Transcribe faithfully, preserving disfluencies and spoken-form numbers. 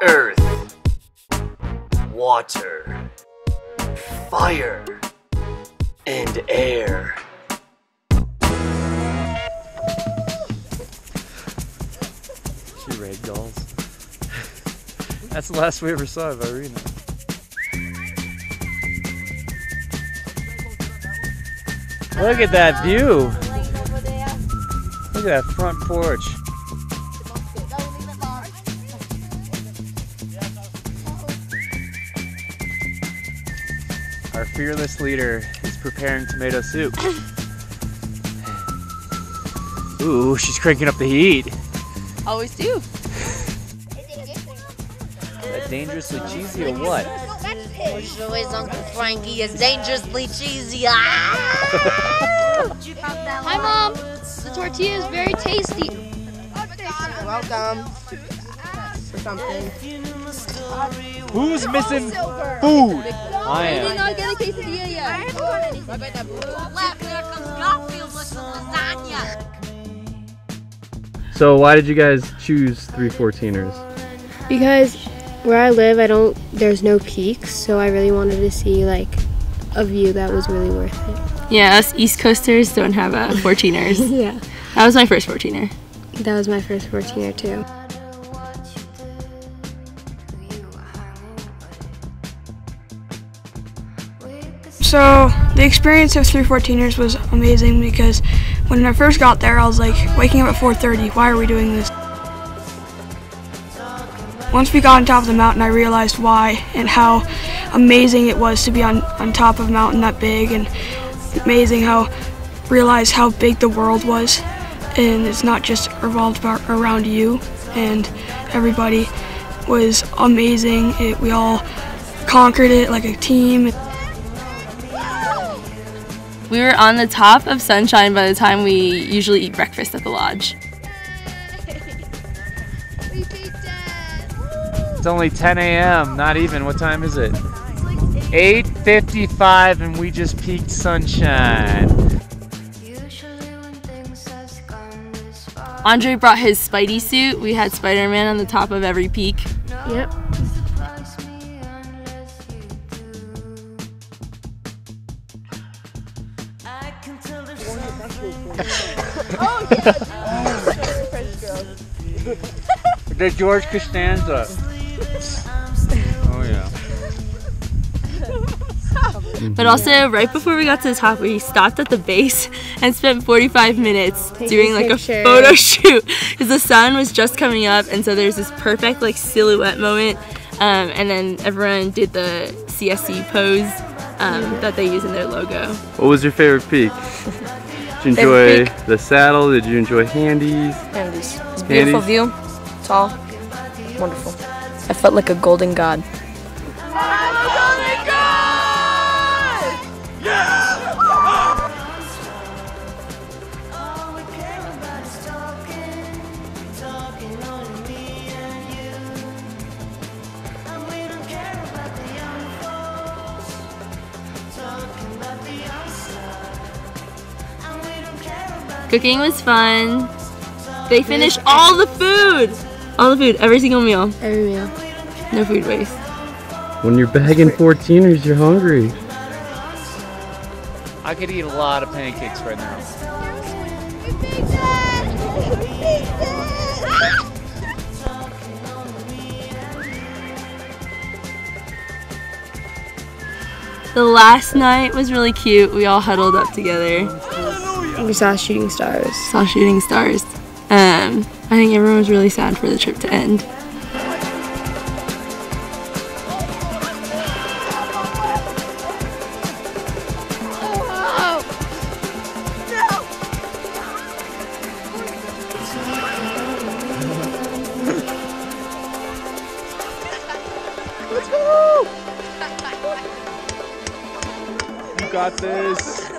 earth, water, fire, and air. She ragdolls. That's the last we ever saw of Irina. Look at that view. Look at that front porch. Our fearless leader is preparing tomato soup. Ooh, she's cranking up the heat. Always do. That dangerously cheesy or what? It's always Uncle Frankie is dangerously cheesy. Ah! Hi, Mom. The tortilla is very tasty. You're welcome. For something. Who's missing food? I I did am. not get a quesadilla yet. I haven't got anything. Left there comes Garfield with some lasagna. So why did you guys choose three fourteeners? Because where I live, I don't. There's no peaks, so I really wanted to see like a view that was really worth it. Yeah, us East Coasters don't have uh, fourteeners. Yeah, That was my first fourteener. that was my first fourteener too. So the experience of three fourteeners was amazing because when I first got there I was like, waking up at four thirty, why are we doing this? Once we got on top of the mountain I realized why and how amazing it was to be on, on top of a mountain that big, and amazing how realize how big the world was, and it's not just revolved about, around you, and everybody was amazing. It, we all conquered it like a team. We were on the top of Sunshine by the time we usually eat breakfast at the lodge. It's only ten A M Not even. What time is it? eight fifty-five and we just peaked Sunshine. Andre brought his Spidey suit. We had Spider-Man on the top of every peak. Yep. Oh, yeah. The George Costanza. Oh yeah. But also, right before we got to the top, we stopped at the base and spent forty-five minutes Taking doing like pictures. a photo shoot because the sun was just coming up, and so there's this perfect like silhouette moment. Um, and then everyone did the C S C pose um, that they use in their logo. What was your favorite peak? Did you enjoy the saddle? Did you enjoy Handies? Handies. It's a beautiful Handies? view. Tall. Wonderful. I felt like a golden god. Cooking was fun. They finished all the food! All the food, every single meal. Every meal. No food waste. When you're bagging fourteeners, you're hungry. I could eat a lot of pancakes right now. The last night was really cute. We all huddled up together. We saw shooting stars. Saw shooting stars. Um, I think everyone was really sad for the trip to end. You got this.